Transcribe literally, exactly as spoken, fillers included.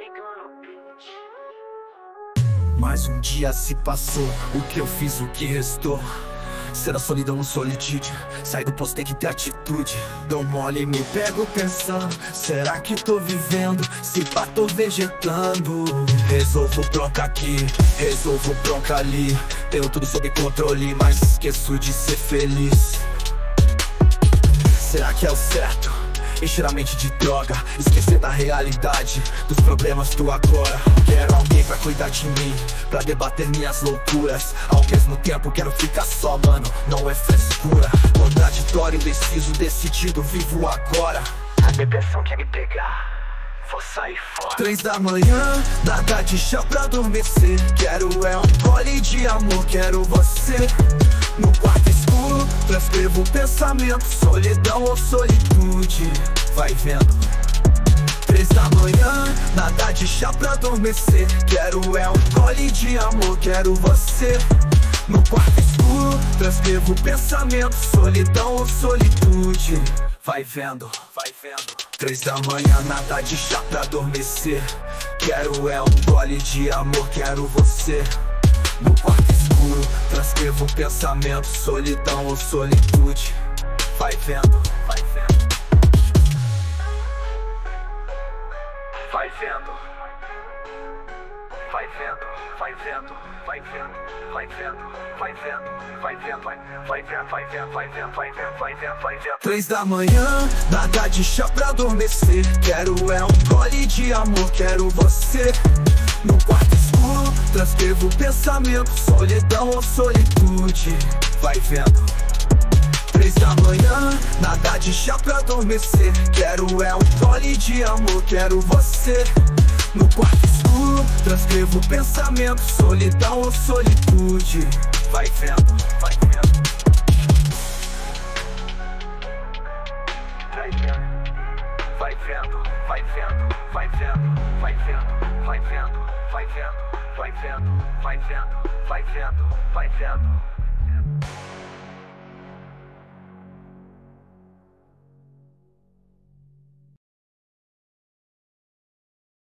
Mais um dia se passou, o que eu fiz, o que restou? Ser a solidão no solitude, sai do posto, tem que ter atitude. Dou mole e me pego pensando, será que tô vivendo? Se pá, tô vegetando. Resolvo bronca aqui, resolvo bronca ali. Tenho tudo sob controle, mas esqueço de ser feliz. Será que é o certo? Encher a mente de droga, esquecer da realidade, dos problemas do agora. Quero alguém pra cuidar de mim, pra debater minhas loucuras. Ao mesmo tempo quero ficar só, mano, não é frescura. Contraditório, indeciso, decidido, vivo agora. A depressão quer me pegar, vou sair fora. Três da manhã, nada de chá pra adormecer. Quero é um gole de amor, quero você. No quarto escuro, transcrevo o pensamento. Solidão ou solitude, vai vendo. Três da manhã, nada de chá pra adormecer. Quero é um gole de amor, quero você. No quarto escuro, transcrevo o pensamento. Solidão ou solitude, vai vendo, vai vendo. Três da manhã, nada de chá pra adormecer. Quero é um gole de amor, quero você. No quarto escuro, transcrevo o pensamento. Solidão ou solitude, vai vendo, vai vendo. Vai vendo, vai vendo, vai vendo, vai vendo, vai vendo, vai vendo, vai vendo, vai vai vendo, vai vendo, vai vendo, vai vendo, vai vendo, vai vendo. Três da manhã, nada de chá pra adormecer. Quero é um gole de amor, quero você. No quarto escuro, transcrevo o pensamento. Solidão ou solitude, vai vendo. Três da manhã, nada de chá pra adormecer. Quero é um gole de amor, quero você. No quarto escuro, transcrevo o pensamento. Solidão ou solitude, vai vendo, vai vendo. Vai vendo, vai vendo, vai vendo, vai vendo, vai vendo, vai vendo, vai vendo, vai vendo, vai vendo, vai vendo, vai vendo.